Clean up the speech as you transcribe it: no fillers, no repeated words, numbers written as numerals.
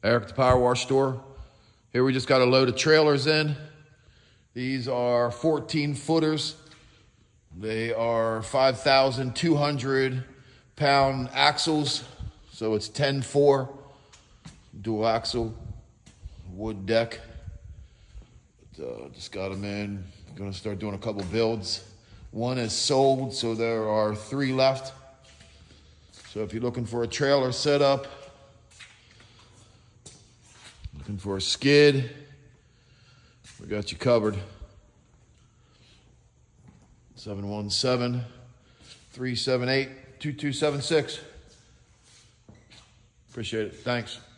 Eric, the Power Wash Store. Here we just got a load of trailers in. These are 14 footers. They are 5,200 pound axles. So it's 10-4, dual axle, wood deck. Just got them in. I'm gonna start doing a couple builds. One is sold, so there are 3 left. So if you're looking for a trailer setup, looking for a skid, we got you covered. 717-378-2276. Appreciate it. Thanks.